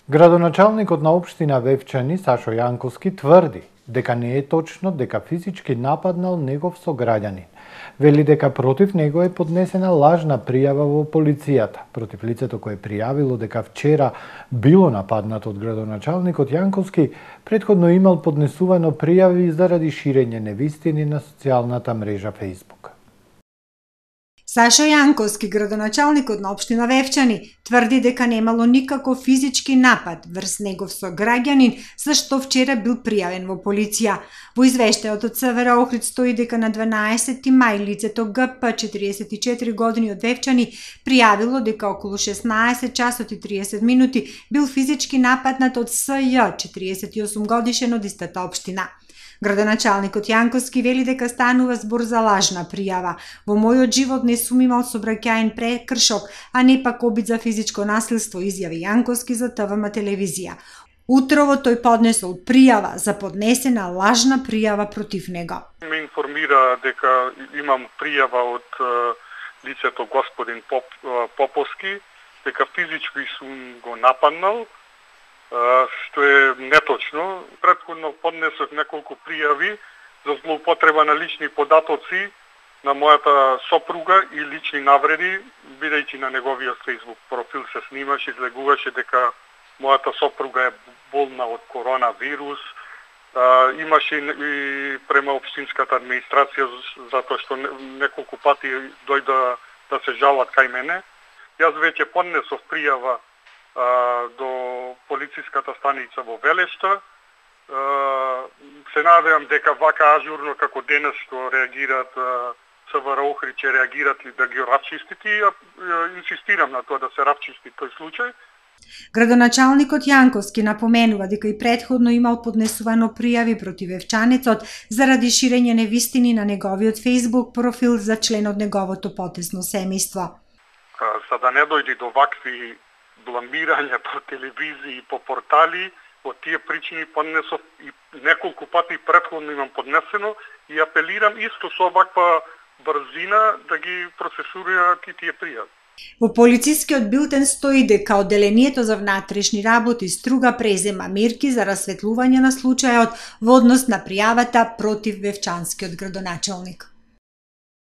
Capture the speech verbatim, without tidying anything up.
Градоначалникот на општина Вевчани Сашо Јанковски тврди дека не е точно дека физички нападнал негов сограѓанин. Вели дека против него е поднесена лажна пријава во полицијата против лицето кое пријавило дека вчера било нападнато од градоначалникот Јанковски, претходно имал поднесувано пријави заради ширење невистини на социјалната мрежа Facebook. Сашо Јанковски, градоначалникот на општина Вевчани, тврди дека немало никаков физички напад врз негов сограѓанин, за што вчера бил пријавен во полиција. Во извештајот од ЦВР Охрид стои дека на дванаесети мај лицето Г П, четириесет и четири години од Вевчани, пријавило дека околу шеснаесет часот и триесет минути бил физички нападнат од С Ј, четириесет и осум годишен од истата општина. Градоначалникот Јанковски вели дека станува збор за лажна пријава. Во мојот живот не сум имал сообраќаен прекршок, а не пак обид за физичко насилство, изјави Јанковски за Т В М телевизија. Утрово тој поднесол пријава за поднесена лажна пријава против него. Ме информира дека имам пријава од лицето господин Поп, Поповски, дека физички сум го нападнал, што е неточно. Претходно поднесох неколку пријави за злоупотреба на лични податоци на мојата сопруга и лични навреди, бидејќи на неговиот Facebook профил се снимаше, излегуваше дека мојата сопруга е болна од коронавирус. Имаше и према општинската администрација, затоа што неколку пати дојда да се жалат кај мене. Јас веќе поднесов пријава до полициската станица во Велешта. Се надевам дека вака ажурно како денес што реагираат ЦВР Охрид, ќе реагират и да ги равчистите, и инсистирам на тоа да се равчисти тој случај. Градоначалникот Јанковски напоменува дека и претходно имал поднесувано пријави против вевчанецот заради ширење невистини на неговиот Facebook профил за член од неговото потесно семејство. За да не дојде до вакви бламирање по телевизии и по портали, од тие причини поднесов и неколку пати претходно имам поднесено и апелирам исто со ваква брзина да ги процесираат и тие пријави. Во полицискиот билтен стои дека одделението за внатрешни работи Струга презема мерки за расветлување на случајот во однос на пријавата против вевчанскиот градоначалник.